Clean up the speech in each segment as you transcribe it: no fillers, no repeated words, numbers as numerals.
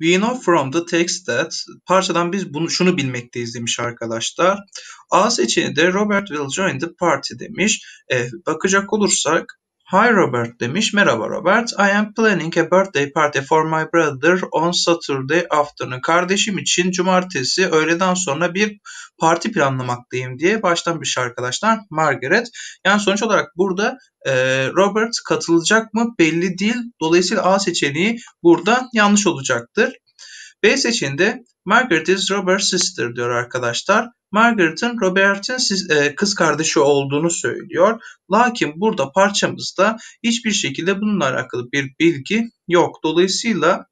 We know from the text that parçadan biz şunu bilmekteyiz demiş arkadaşlar. A seçeneği de Robert will join the party demiş. Bakacak olursak Hi Robert demiş. Merhaba Robert. I am planning a birthday party for my brother on Saturday afternoon. Kardeşim için cumartesi öğleden sonra bir parti planlamaktayım diye başlamış arkadaşlar Margaret. Yani sonuç olarak burada Robert katılacak mı belli değil. Dolayısıyla A seçeneği burada yanlış olacaktır. B seçeneğinde Margaret is Robert's sister diyor arkadaşlar. Margaret'ın Robert'in kız kardeşi olduğunu söylüyor. Lakin burada parçamızda hiçbir şekilde bununla alakalı bir bilgi yok. Dolayısıyla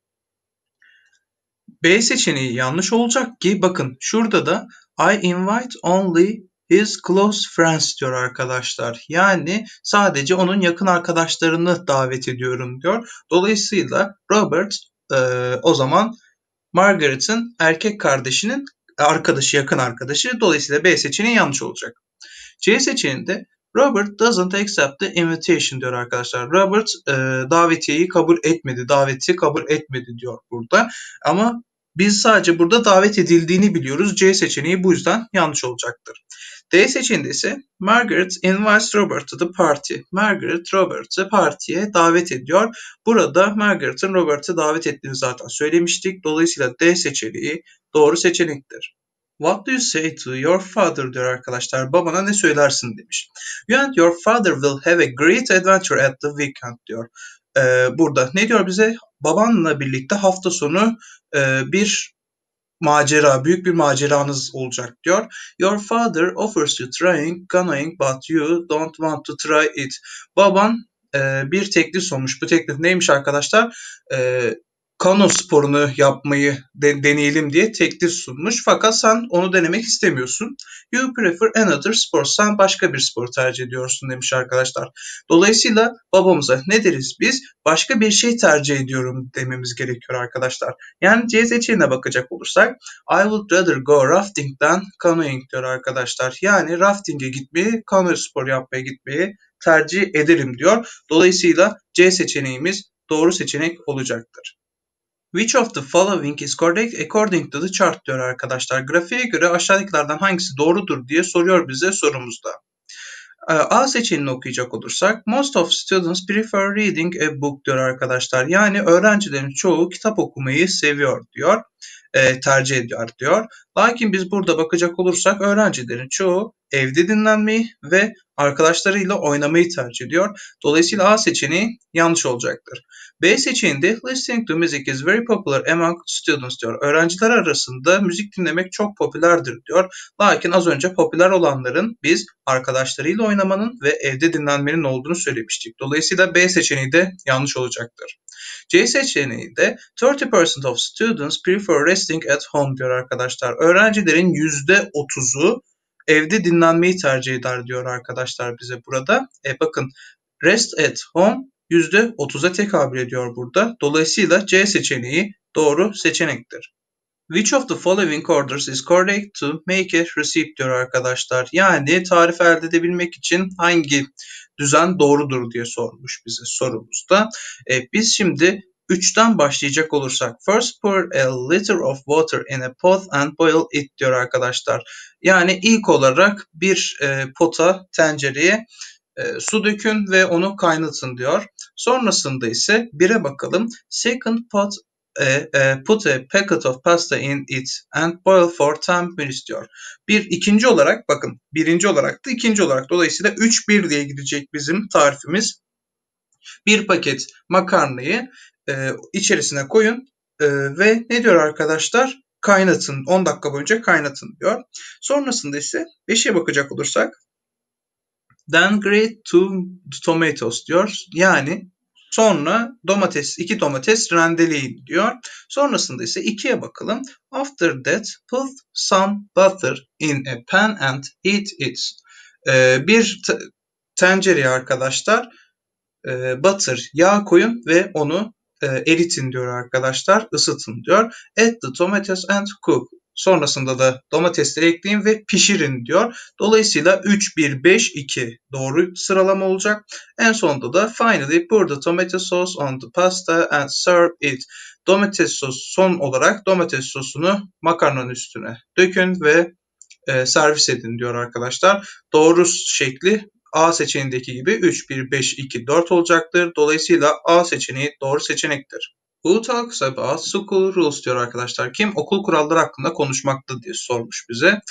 B seçeneği yanlış olacak ki bakın şurada da I invite only his close friends diyor arkadaşlar. Yani sadece onun yakın arkadaşlarını davet ediyorum diyor. Dolayısıyla Robert o zaman Margaret'ın erkek kardeşinin arkadaşı, yakın arkadaşı. Dolayısıyla B seçeneği yanlış olacak. C seçeneğinde Robert doesn't accept the invitation diyor arkadaşlar. Robert davetiyeyi kabul etmedi, daveti kabul etmedi diyor burada. Ama biz sadece burada davet edildiğini biliyoruz. C seçeneği bu yüzden yanlış olacaktır. D seçeneğinde ise Margaret invites Robert to the party. Margaret Robert'ı partiye davet ediyor. Burada Margaret'ın Robert'ı davet ettiğini zaten söylemiştik. Dolayısıyla D seçeneği doğru seçenektir. What do you say to your father diyor arkadaşlar. Babana ne söylersin demiş. You and your father will have a great adventure at the weekend diyor. Burada ne diyor bize? Babanla birlikte hafta sonu bir macera, büyük bir maceranız olacak diyor. Your father offers you trying canoeing but you don't want to try it. Baban bir teklif sunmuş. Bu teklif neymiş arkadaşlar? Kano sporunu yapmayı deneyelim diye teklif sunmuş. Fakat sen onu denemek istemiyorsun. You prefer another sport. Sen başka bir spor tercih ediyorsun demiş arkadaşlar. Dolayısıyla babamıza ne deriz biz? Başka bir şey tercih ediyorum dememiz gerekiyor arkadaşlar. Yani C seçeneğine bakacak olursak I would rather go rafting than canoeing diyor arkadaşlar. Yani rafting'e gitmeyi, kano spor yapmaya gitmeyi tercih ederim diyor. Dolayısıyla C seçeneğimiz doğru seçenek olacaktır. Which of the following is correct according to the chart diyor arkadaşlar. Grafiğe göre aşağıdakilerden hangisi doğrudur diye soruyor bize sorumuzda. A seçeneğini okuyacak olursak most of students prefer reading a book diyor arkadaşlar. Yani öğrencilerin çoğu kitap okumayı seviyor diyor. Tercih ediyor diyor. Lakin biz burada bakacak olursak öğrencilerin çoğu evde dinlenmeyi ve arkadaşlarıyla oynamayı tercih ediyor. Dolayısıyla A seçeneği yanlış olacaktır. B seçeneğinde listening to music is very popular among students diyor. Öğrenciler arasında müzik dinlemek çok popülerdir diyor. Lakin az önce popüler olanların biz arkadaşlarıyla oynamanın ve evde dinlenmenin olduğunu söylemiştik. Dolayısıyla B seçeneği de yanlış olacaktır. C seçeneği de 30% of students prefer resting at home diyor arkadaşlar. Öğrencilerin %30'u evde dinlenmeyi tercih eder diyor arkadaşlar bize burada. Bakın rest at home %30'a tekabül ediyor burada. Dolayısıyla C seçeneği doğru seçenektir. Which of the following orders is correct to make a receipt diyor arkadaşlar. Yani tarif elde edebilmek için hangi düzen doğrudur diye sormuş bize sorumuzda. Biz şimdi 3'ten başlayacak olursak first pour a liter of water in a pot and boil it diyor arkadaşlar. Yani ilk olarak bir pota, tencereye su dökün ve onu kaynatın diyor. Sonrasında ise 1'e bakalım. Second pot put a packet of pasta in it and boil for 10 minutes diyor. İkinci olarak bakın birinci olarak da ikinci olarak dolayısıyla 3-1 diye gidecek bizim tarifimiz. Bir paket makarnayı içerisine koyun ve ne diyor arkadaşlar? Kaynatın. 10 dakika boyunca kaynatın diyor. Sonrasında ise 5'e bakacak olursak then grate 2 tomatoes diyor. Yani sonra iki domates rendeleyin diyor. Sonrasında ise 2'ye bakalım. After that put some butter in a pan and heat it. Bir tencereye arkadaşlar butter, yağ koyun ve onu eritin diyor arkadaşlar. Isıtın diyor. Add the tomatoes and cook. Sonrasında da domatesleri ekleyin ve pişirin diyor. Dolayısıyla 3, 1, 5, 2 doğru sıralama olacak. En sonunda da finally pour the tomato sauce on the pasta and serve it. Domates sos son olarak domates sosunu makarnanın üstüne dökün ve servis edin diyor arkadaşlar. Doğru şekli A seçeneğindeki gibi 3, 1, 5, 2, 4 olacaktır. Dolayısıyla A seçeneği doğru seçenektir. Who talks about school rules diyor arkadaşlar. Kim okul kuralları hakkında konuşmakta diye sormuş bize.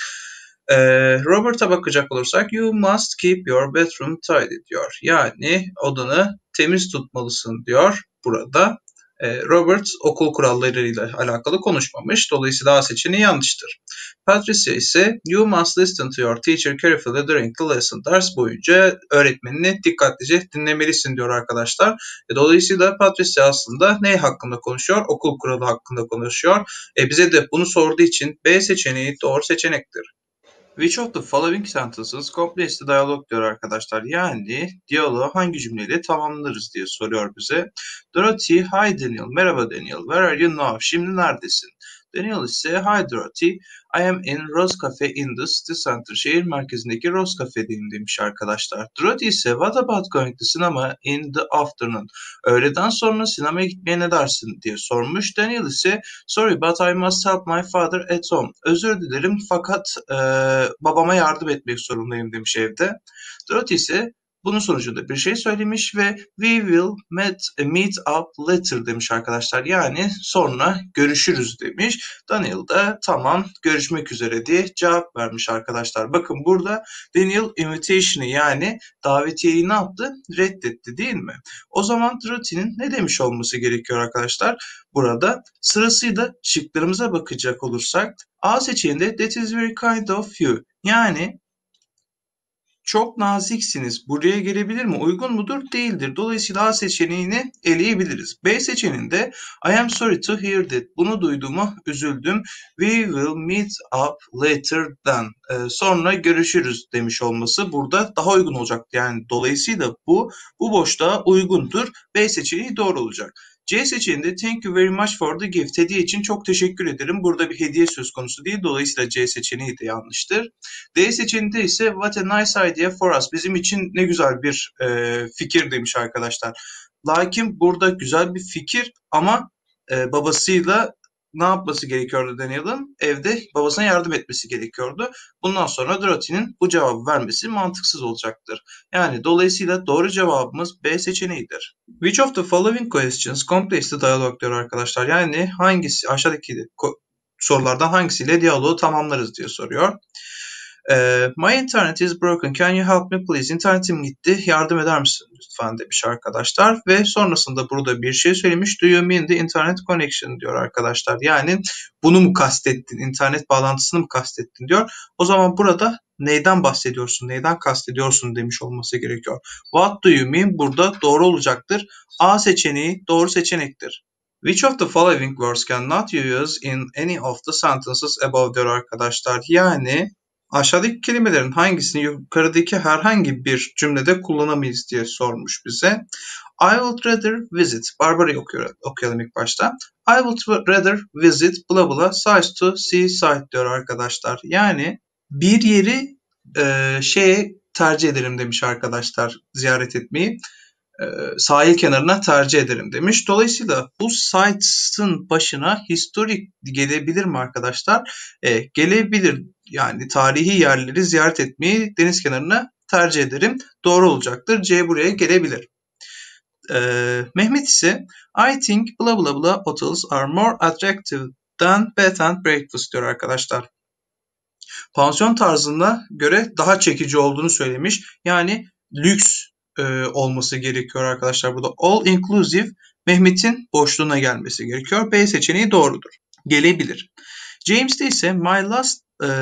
Robert'a bakacak olursak you must keep your bedroom tidy diyor. Yani odanı temiz tutmalısın diyor burada. Robert okul kurallarıyla alakalı konuşmamış. Dolayısıyla A seçeneği yanlıştır. Patricia ise you must listen to your teacher carefully during the lesson. Ders boyunca öğretmenini dikkatlice dinlemelisin diyor arkadaşlar. Dolayısıyla Patricia aslında ne hakkında konuşuyor? Okul kuralı hakkında konuşuyor. Bize de bunu sorduğu için B seçeneği doğru seçenektir. Which of the following sentences completes the dialogue diyor arkadaşlar. Yani diyaloğu hangi cümleyle tamamlarız diye soruyor bize. Dorothy, hi Daniel. Merhaba Daniel. Where are you now? Şimdi neredesin? Daniel ise hi Dorothy. I am in Rose Cafe in the city center. Şehir merkezindeki Rose Cafe'deyim demiş arkadaşlar. Dorothy ise what about going to cinema in the afternoon? Öğleden sonra sinemaya gitmeye ne dersin diye sormuş. Daniel ise sorry but I must help my father at home. Özür dilerim fakat babama yardım etmek zorundayım demiş evde. Dorothy ise bunun sonucunda bir şey söylemiş ve we will meet up later demiş arkadaşlar. Yani sonra görüşürüz demiş. Daniel da tamam görüşmek üzere diye cevap vermiş arkadaşlar. Bakın burada Daniel invitation'ı yani davetiyeyi ne yaptı? Reddetti değil mi? O zaman Dorothy'nin ne demiş olması gerekiyor arkadaşlar? Burada sırasıyla şıklarımıza bakacak olursak A seçeneğinde that is very kind of you. Yani çok naziksiniz. Buraya gelebilir mi? Uygun mudur? Değildir. Dolayısıyla A seçeneğini eleyebiliriz. B seçeneğinde I am sorry to hear that. Bunu duyduğuma üzüldüm. We will meet up later then. Sonra görüşürüz demiş olması burada daha uygun olacak. Yani dolayısıyla bu boşluğa uygundur. B seçeneği doğru olacak. C seçeneğinde thank you very much for the gift. Hediye için çok teşekkür ederim. Burada bir hediye söz konusu değil. Dolayısıyla C seçeneği de yanlıştır. D seçeneğinde ise what a nice idea for us. Bizim için ne güzel bir fikir demiş arkadaşlar. Lakin burada güzel bir fikir ama babasıyla ne yapması gerekiyordu Daniel'ın? Evde babasına yardım etmesi gerekiyordu. Bundan sonra Dorothy'nin bu cevabı vermesi mantıksız olacaktır. Yani dolayısıyla doğru cevabımız B seçeneğidir. Which of the following questions completes the dialogue diyor arkadaşlar. Yani hangisi aşağıdaki sorulardan hangisiyle diyaloğu tamamlarız diye soruyor. My internet is broken. Can you help me please? İnternetim gitti. Yardım eder misin lütfen demiş arkadaşlar. Ve sonrasında burada bir şey söylemiş. Do you mean the internet connection diyor arkadaşlar. Yani bunu mu kastettin? İnternet bağlantısını mı kastettin diyor. O zaman burada neyden bahsediyorsun? Neyden kastediyorsun demiş olması gerekiyor. What do you mean? Burada doğru olacaktır. A seçeneği doğru seçenektir. Which of the following words cannot you use in any of the sentences above diyor arkadaşlar. Yani aşağıdaki kelimelerin hangisini yukarıdaki herhangi bir cümlede kullanamayız diye sormuş bize. I would rather visit. Barbara'yı okuyalım ilk başta. I would rather visit bla bla sites to see site diyor arkadaşlar. Yani bir yeri tercih ederim demiş arkadaşlar ziyaret etmeyi. Sahil kenarına tercih ederim demiş. Dolayısıyla bu sites'ın başına historic gelebilir mi arkadaşlar? Gelebilir. Yani tarihi yerleri ziyaret etmeyi deniz kenarına tercih ederim. Doğru olacaktır. C buraya gelebilir. Mehmet ise I think bla bla bla hotels are more attractive than bed and breakfast diyor arkadaşlar. Pansiyon tarzına göre daha çekici olduğunu söylemiş. Yani lüks olması gerekiyor arkadaşlar. Burada all inclusive Mehmet'in boşluğuna gelmesi gerekiyor. B seçeneği doğrudur. Gelebilir. James'te ise my last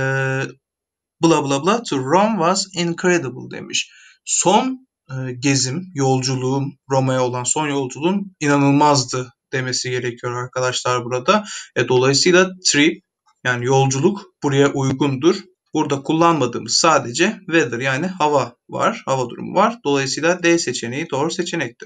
bla bla bla to Rome was incredible demiş. Son gezim, yolculuğum, Roma'ya olan son yolculuğum inanılmazdı demesi gerekiyor arkadaşlar burada. Dolayısıyla trip yani yolculuk buraya uygundur. Burada kullanmadığımız sadece weather yani hava var, hava durumu var. Dolayısıyla D seçeneği doğru seçenektir.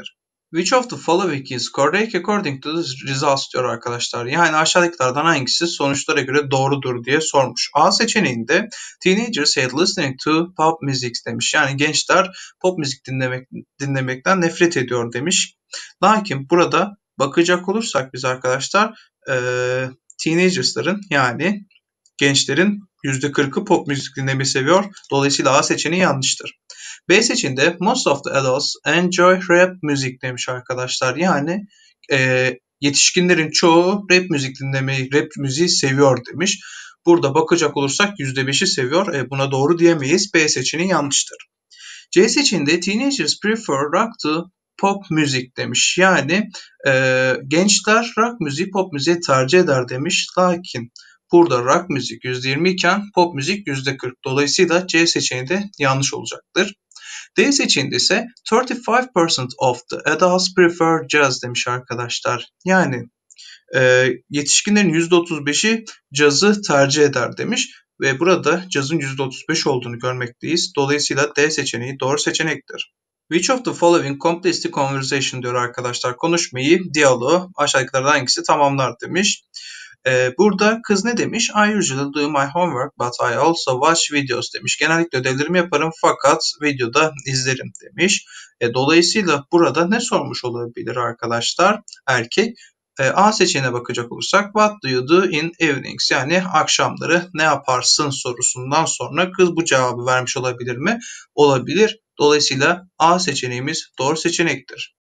Which of the following is correct according to the results diyor arkadaşlar. Yani aşağıdakilerden hangisi sonuçlara göre doğrudur diye sormuş. A seçeneğinde teenagers hate listening to pop music demiş. Yani gençler pop müzik dinlemekten nefret ediyor demiş. Lakin burada bakacak olursak biz arkadaşlar teenagers'ların yani gençlerin %40'ı pop müzik dinlemeyi seviyor. Dolayısıyla A seçeneği yanlıştır. B seçeneğinde most of the adults enjoy rap music demiş arkadaşlar. Yani yetişkinlerin çoğu rap müzik dinlemeyi, rap müziği seviyor demiş. Burada bakacak olursak %5'i seviyor. Buna doğru diyemeyiz. B seçeneği yanlıştır. C seçeneğinde teenagers prefer rock to pop music demiş. Yani gençler rock müziği pop müziği tercih eder demiş. Lakin burada rock müzik %20 iken pop müzik %40. Dolayısıyla C seçeneği de yanlış olacaktır. D seçeneğinde ise 35% of the adults prefer jazz demiş arkadaşlar. Yani yetişkinlerin %35'i cazı tercih eder demiş ve burada cazın %35 olduğunu görmekteyiz. Dolayısıyla D seçeneği doğru seçenektir. Which of the following completes the conversation diyor arkadaşlar. Konuşmayı, diyaloğu aşağıdakilerden hangisi tamamlar demiş. Burada kız ne demiş? I usually do my homework but I also watch videos demiş. Genellikle ödevlerimi yaparım fakat videoda izlerim demiş. Dolayısıyla burada ne sormuş olabilir arkadaşlar? Erkek. A seçeneğine bakacak olursak what do you do in evenings? Yani akşamları ne yaparsın sorusundan sonra kız bu cevabı vermiş olabilir mi? Olabilir. Dolayısıyla A seçeneğimiz doğru seçenektir.